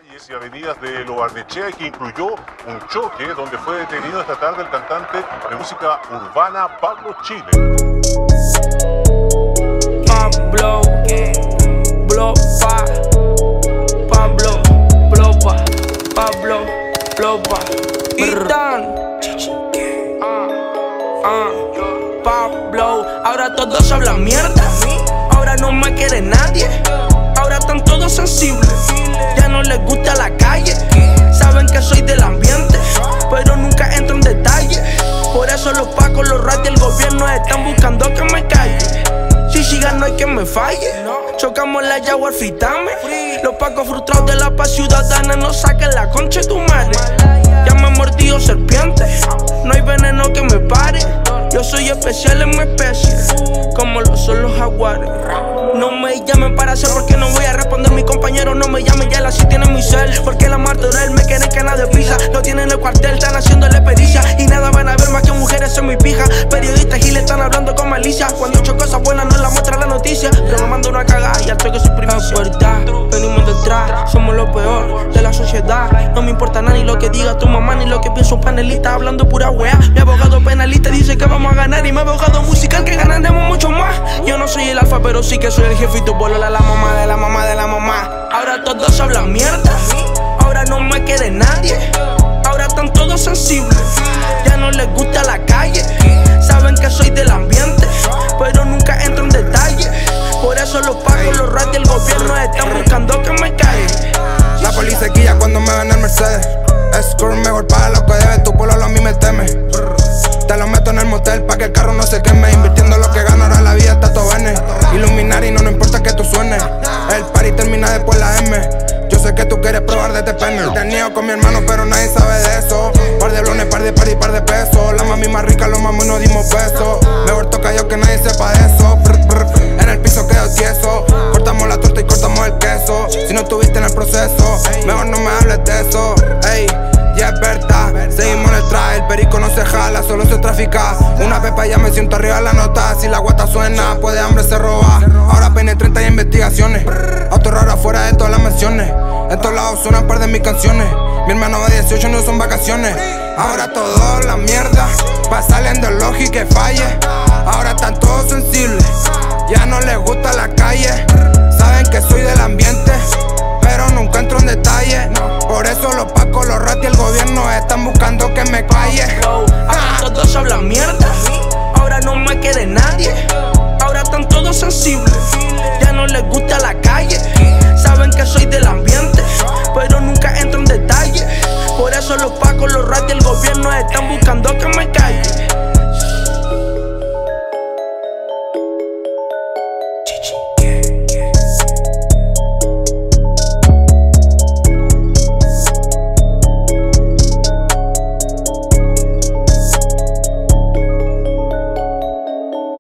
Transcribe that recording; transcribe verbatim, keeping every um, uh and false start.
calles y avenidas de Lo Barnechea, y que incluyó un choque donde fue detenido esta tarde el cantante de música urbana Pablo Chile. Pablo, Blopa, Pablo, Blopa, Pablo, Blopa, Itan, ah, Pablo. Ahora todos hablan mierda, ahora no me quiere nadie, ahora están todos sensibles, ya no les gusta la calle, saben que soy del ambiente, pero nunca entro en detalle. Por eso los pacos, los rats y el gobierno están buscando que me calle. Si sigan no hay que me falle, chocamos la Jaguar, fritame. Los pacos frustrados de la paz ciudadana, no saquen la concha de tu madre. Ya me he mordido serpiente, no hay veneno que me pare. Yo soy especial en mi especie, como lo son los jaguares. No me llamen para hacer porque no voy a responder. Mi compañero no me llamen, ya la si tiene mi cel. Porque la martorell me quieren que nadie pisa. Lo tienen en el cuartel, están haciéndole pericia. Y nada van a ver más que mujeres en mi pija. Periodistas giles están hablando con malicia. Cuando he hecho cosas buenas no las muestra la noticia. Pero me mando una cagada y al toque su primicia. Verdad, venimos detrás, somos lo peor de la sociedad. No me importa nada ni lo que diga tu mamá, ni lo que piensa un panelista hablando pura wea. Mi abogado penalista dice que vamos a ganar, y mi abogado musical que ganaremos mucho más. Yo no soy el alfa, pero sí que soy el jefe, y tu bolola la mamá de la mamá de la mamá. Ahora todos hablan mierda, ahora no me quiere nadie, ahora están todos sensibles, ya no les gusta la calle, saben que soy del ambiente, pero nunca entro en detalle. Por eso los pacos, los rats y el gobierno están buscando que me caiga. La policía guía cuando me ven en el Mercedes. Escort mejor paga lo que debe, tu pololo a mí me teme. Te lo meto en el motel pa' que el carro no se queme. Invirtiendo lo que gano, ahora la vida está todo bene. Iluminar y no, no importa que tú suenes. El party termina después la M. Yo sé que tú quieres probar de este pene. Te niego con mi hermano pero nadie sabe de eso. Par de blones, par de party, par de pesos. La mami más rica, los mamos no dimos besos. Mejor toca yo que nadie sepa de eso. Brr, brr. En el piso quedo tieso. Cortamos la torta y cortamos el queso. Si no estuviste en el proceso, mejor no me hables de eso. Ey, ya es verdad, seguimos en el traje. El perico no se jala, solo se trafica. Una pepa y ya me siento arriba de la nota. Si la guata suena, pues de hambre se roba. Ahora peine treinta y investigaciones. Auto raro afuera de todas las menciones. En todos lados suenan un par de mis canciones. Mi hermano va dieciocho, no son vacaciones. Ahora todo la mierda, pa' saliendo lógica que falle. Ahora están todos sensibles, ya no les gusta la calle. Saben que soy del ambiente, pero nunca entro en detalle.